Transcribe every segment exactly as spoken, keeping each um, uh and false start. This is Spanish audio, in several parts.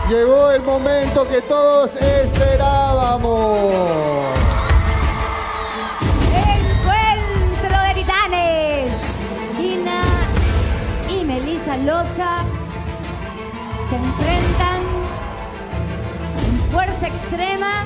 Llegó el momento que todos esperábamos. Encuentro de titanes. Gina y Melissa Loza se enfrentan en fuerza extrema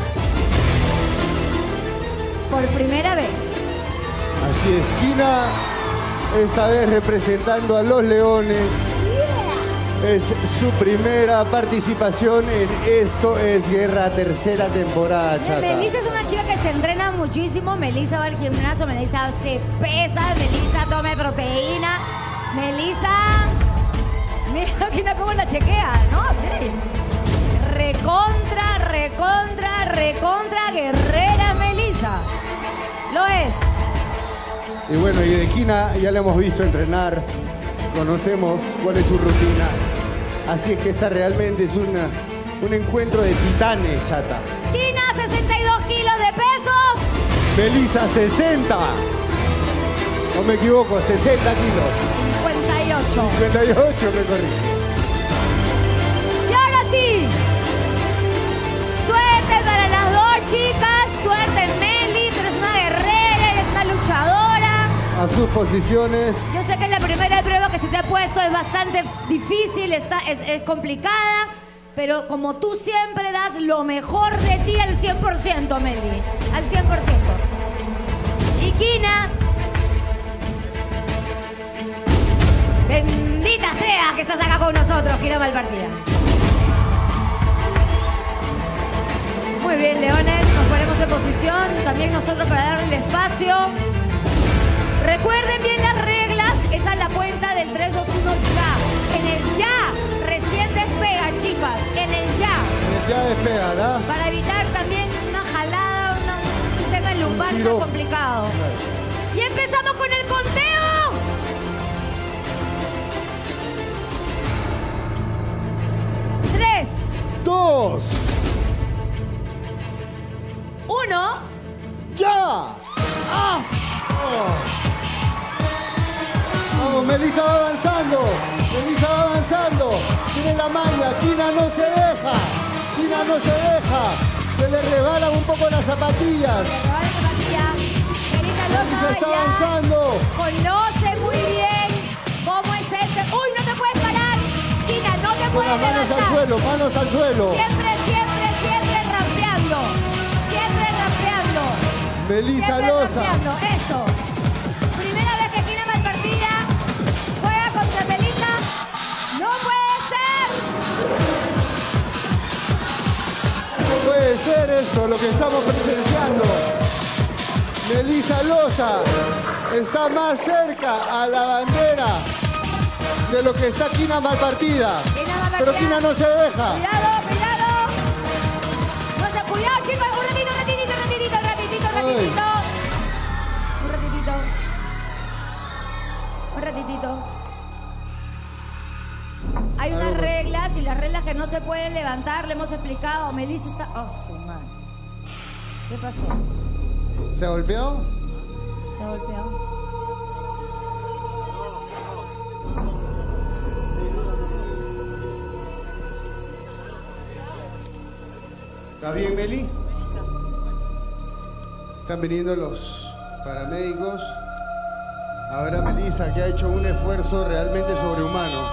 por primera vez. Así es, Gina, esta vez representando a los Leones. Es su primera participación en Esto es Guerra, tercera temporada, chata. Melissa es una chica que se entrena muchísimo. Melissa va al gimnasio, Melissa se pesa, Melissa toma proteína. Melissa, mira Gina cómo la chequea, ¿no? Sí. Recontra, recontra, recontra guerrera Melissa. Lo es. Y bueno, y de Gina ya la hemos visto entrenar. Conocemos cuál es su rutina. Así es que esta realmente es una, un encuentro de titanes, chata. Gina, sesenta y dos kilos de peso. Melissa, sesenta. No me equivoco, sesenta kilos. cincuenta y ocho. cincuenta y ocho, me corrí. Y ahora sí. Suerte para las dos chicas. Suerte, Meli. Tú eres una guerrera, eres una luchadora. A sus posiciones. Yo sé que la primera prueba que se te ha puesto es bastante difícil, está, es, es complicada, pero como tú siempre das lo mejor de ti al cien por ciento, Meli, al cien por ciento. Y Gina, bendita sea que estás acá con nosotros, Gina Malpartida. Muy bien, Leones, nos ponemos en posición, también nosotros para darle espacio. Recuerden bien las reglas, esa es la cuenta del tres, dos, uno, ya. En el ya, recién despega, chicas, en el ya. En el ya despega, ¿verdad? Para evitar también una jalada, una, un tema lumbar tan complicado. Y empezamos con el conteo. Tres. Dos. Uno. ¡Ya! Oh. Oh. Vamos, Melissa va avanzando. Melissa va avanzando. Tiene la maña. Gina no se deja. Gina no se deja. Se le rebalan un poco las zapatillas. Melissa Melissa está ya avanzando. conoce muy bien cómo es este. ¡Uy, no te puedes parar! Gina, no te Con puedes las manos levantar. al suelo, manos al suelo. Siempre, siempre, siempre rampeando. Siempre rampeando. Melissa Siempre Loza. rampeando. Eso. Primera vez que Gina Malpartida juega contra Melissa. ¡No puede ser! No puede ser esto, lo que estamos presenciando. Melissa Loza está más cerca a la bandera de lo que está Gina Malpartida. Gina Malpartida. Pero Gina no se deja. Cuidado, cuidado. No se cuidado, chicos. Un ratito, un ratitito, un ratitito, un ratitito, un ratitito. Un ratitito. Un ratitito. Hay unas reglas y las reglas que no se pueden levantar, le hemos explicado. Melissa está... Oh, su madre. ¿Qué pasó? ¿Se golpeó? Se golpeó. ¿Está bien, Meli? Están viniendo los paramédicos. Ahora Melissa, que ha hecho un esfuerzo realmente sobrehumano.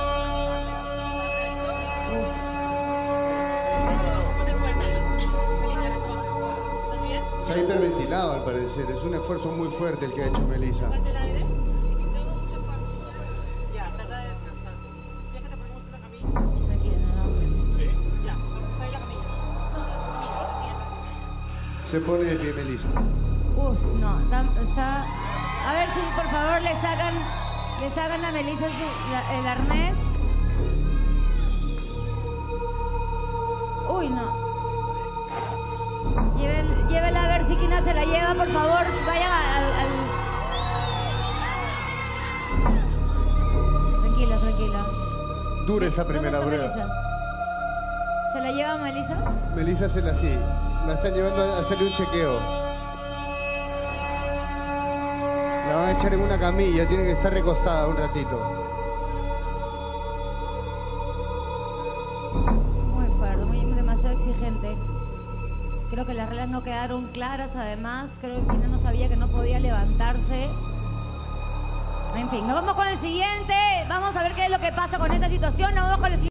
Se ha hiperventilado al parecer. Es un esfuerzo muy fuerte el que ha hecho Melissa. Se pone de pie, Melissa. Uf, no, está, está... A ver si por favor le sacan, le sacan a Melissa su- la- el arnés. Uy, no. Lleven- Llévela a ver si Gina se la lleva, por favor. Vayan al... al... Tranquila, tranquila. Dura esa ¿Dónde primera está prueba. Melissa? ¿Se la lleva Melissa? Melissa se la sí. La están llevando a hacerle un chequeo. La van a echar en una camilla, tiene que estar recostada un ratito. Muy fuerte. demasiado exigente. Creo que las reglas no quedaron claras, además. Creo que Tina no sabía que no podía levantarse. En fin, nos vamos con el siguiente. Vamos a ver qué es lo que pasa con esta situación. Nos vamos con el siguiente.